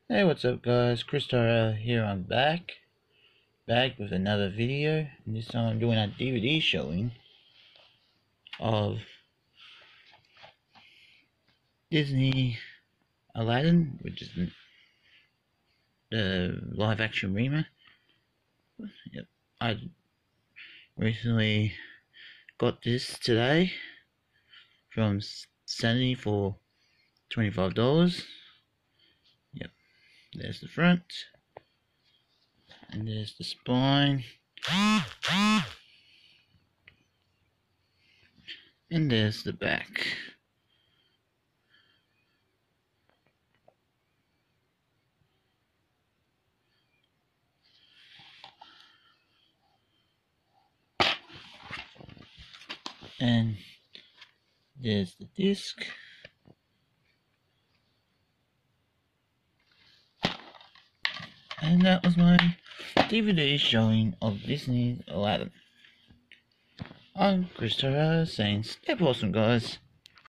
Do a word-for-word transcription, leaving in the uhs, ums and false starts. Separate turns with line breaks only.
Hey, what's up guys, Chris Tara here. I'm back back with another video, and this time I'm doing a D V D showing of Disney Aladdin, which is the live action remake. Yep, I recently got this today from Sandy for twenty-five dollars. Yep, there's the front, and there's the spine, and there's the back. And there's the disc. And that was my D V D showing of Disney's Aladdin. I'm Chris Tara saying stay awesome guys.